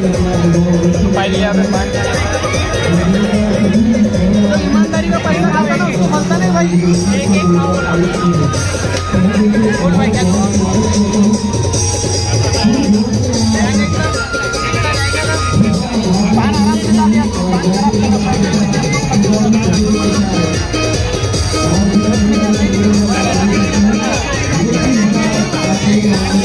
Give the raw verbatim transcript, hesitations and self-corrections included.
File लिया फिर बात ईमानदारी का पैसा खाता ना उसको मलता नहीं भाई। एक एक बोल भाई क्या पान आराम से डाल दिया पान खराब